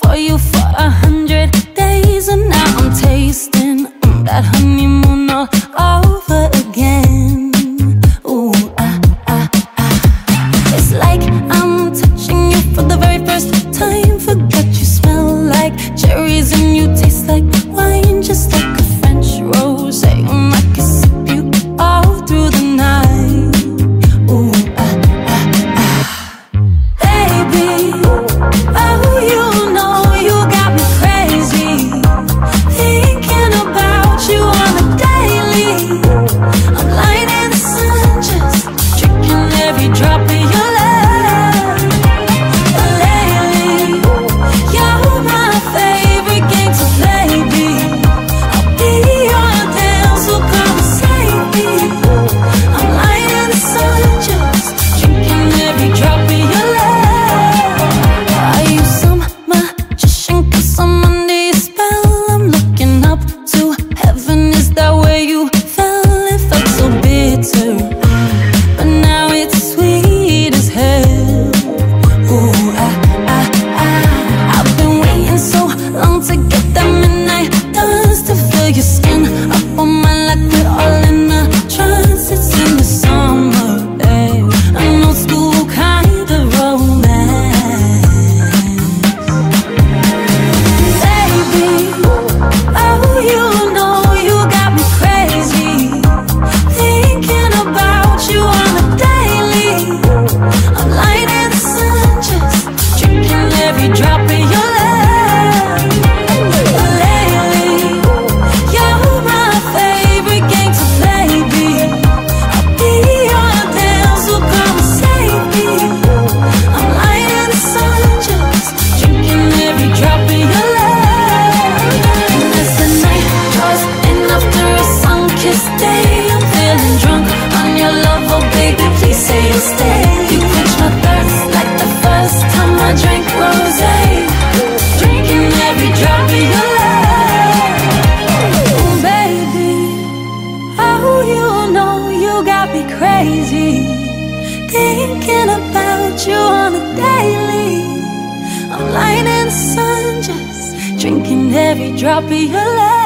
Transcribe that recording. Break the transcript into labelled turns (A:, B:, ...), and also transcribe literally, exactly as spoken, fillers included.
A: for you for a hundred days, and now I'm tasting mm, that honeymoon all over again. Ooh, ah, ah, ah. It's like I'm touching you for the very first time. Forgot you smell like cherries and you taste like wine, just like a French rosé. Mm, I can sip you all through the night. Ooh, ah, ah, ah. Baby, oh, you know you got me crazy, thinking about you on a daily. I'm lying in the sun, just drinking every drop of your love. But lately, you're my favorite game to play, baby. I'll be your damn, so come and save me. I'm lying in the sun, just drinking every drop of your love. Are you some magician? 'Cause I'm under your spell. I'm looking up to heaven. Is that where you fell? It felt so bitter, but now it's sweet as hell. Ooh, ah, ah, ah. I've been waiting so long to get that midnight dance, to feel your skin up on mine like we're all in a trance. It's in the summer, eh? An old school kind of romance. Baby, oh, you know you got me crazy, thinking about you on a daily. I'm lying in the sun, just drinking every drop of your love. But lately, you're my favorite game to play, baby. I'll be your damn, so come and save me. I'm lying in the sun, just drinking every drop of your love. And as the night draws in after a sun-kissed day, I'm feeling drunk on your love, oh baby, please say you'll stay. You quench my thirst like the first time I drank rosé, drinking every drop of your love. Oh baby, oh, you know you got me crazy, thinking about you on a daily. I'm lying in the sun, just drinking every drop of your love.